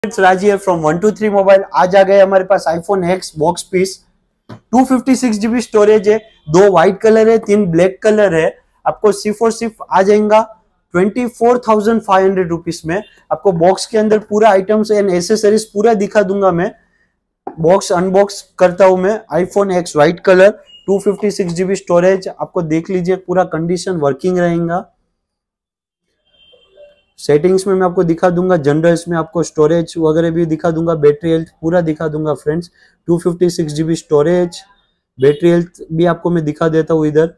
It's Raj here from 123 mobile. आज आ गए हमारे पास iPhone X box piece. 256 GB storage है, 2 व्हाइट कलर है, 3 ब्लैक कलर है। आपको सिर्फ और सिर्फ आ जाएगा 24,500 रुपीज में। आपको बॉक्स के अंदर पूरा आइटम्स एंड एसेसरीज पूरा दिखा दूंगा मैं। बॉक्स अनबॉक्स करता हूं मैं। IPhone X white colour, 256 GB storage. आपको देख लीजिए पूरा कंडीशन वर्किंग रहेगा। सेटिंग्स में मैं आपको दिखा दूंगा, जनरल्स में आपको स्टोरेज वगैरह भी दिखा दूंगा, बैटरी हेल्थ पूरा दिखा दूंगा friends. 256 GB storage, battery health भी आपको मैं दिखा देता हूँ। इधर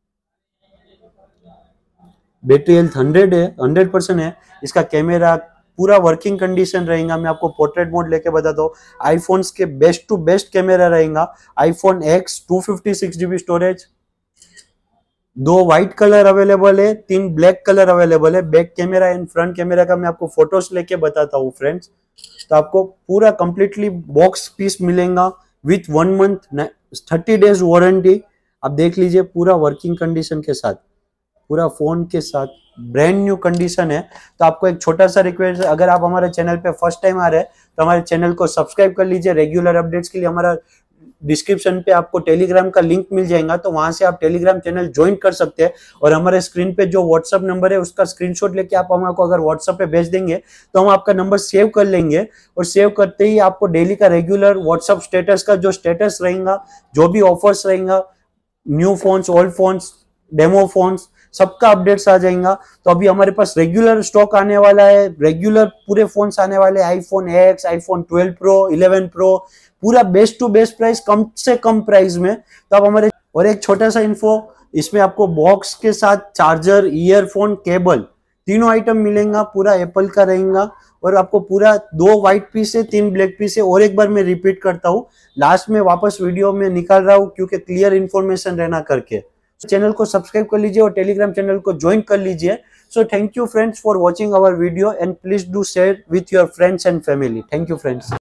बैटरी हेल्थ 100 है, 100% है। इसका कैमरा पूरा वर्किंग कंडीशन रहेगा। मैं आपको पोर्ट्रेट मोड लेके बताता हूँ। आईफोन्स के बेस्ट टू बेस्ट कैमरा रहेगा। IPhone X 256 GB storage, 2 white colour available है, 3 ब्लैक कलर अवेलेबल है। Back camera and front camera का मैं आपको फोटोज लेके बताता हूँ फ्रेंड्स। तो आपको पूरा कंप्लीटली बॉक्स पीस मिलेगा विथ 1 मंथ 30 डेज वारंटी। आप देख लीजिए पूरा वर्किंग कंडीशन के साथ, पूरा फोन के साथ ब्रांड न्यू कंडीशन है। तो आपको एक छोटा सा रिक्वेस्ट है, अगर आप हमारे चैनल पे फर्स्ट टाइम आ रहे हैं तो हमारे चैनल को सब्सक्राइब कर लीजिए। रेगुलर अपडेट्स के लिए हमारा डिस्क्रिप्शन पे आपको टेलीग्राम का लिंक मिल जाएगा, तो वहां से आप टेलीग्राम चैनल ज्वाइन कर सकते हैं। और हमारे स्क्रीन पे जो व्हाट्सअप नंबर है उसका स्क्रीनशॉट लेके आप हमको अगर व्हाट्सअप पे भेज देंगे तो हम आपका नंबर सेव कर लेंगे। और सेव करते ही आपको डेली का रेगुलर व्हाट्सअप स्टेटस का जो स्टेटस रहेगा, जो भी ऑफर्स रहेगा, new phones, old phones, demo phones, सबका अपडेट्स आ जाएगा। तो अभी हमारे पास रेगुलर स्टॉक आने वाला है, रेगुलर पूरे फोन्स आने वाले हैं। IPhone X, iPhone 12 pro, 11 pro, पूरा बेस्ट टू बेस्ट प्राइस, कम से कम प्राइस में। तो आप हमारे, और एक छोटा सा इन्फो, इसमें आपको बॉक्स के साथ चार्जर, ईयरफोन, केबल तीनों आइटम मिलेगा। पूरा एप्पल का रहेगा। और आपको पूरा 2 व्हाइट पीस है, 3 ब्लैक पीस है। और एक बार मैं रिपीट करता हूँ, लास्ट में वापस वीडियो में निकाल रहा हूँ क्योंकि क्लियर इन्फॉर्मेशन रहना करके। चैनल को सब्सक्राइब कर लीजिए और टेलीग्राम चैनल को ज्वाइन कर लीजिए। So thank you friends for watching our video and please do share with your friends and family. Thank you friends.